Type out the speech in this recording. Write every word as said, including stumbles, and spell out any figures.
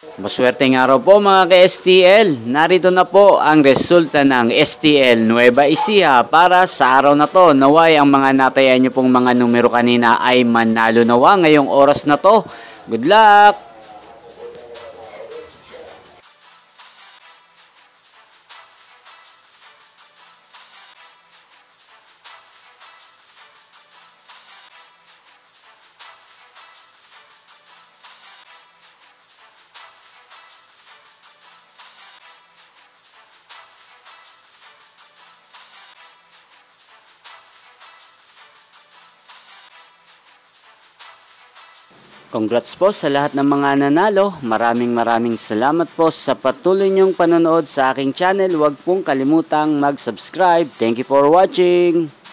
Maswerteng araw po mga ka-S T L. Narito na po ang resulta ng S T L Nueva Ecija para sa araw na to. Naway ang mga natayan nyo pong mga numero kanina ay manalo nawa ngayong oras na to. Good luck! Congrats po sa lahat ng mga nanalo. Maraming maraming salamat po sa patuloy niyong panonood sa aking channel. Huwag pong kalimutang mag-subscribe. Thank you for watching.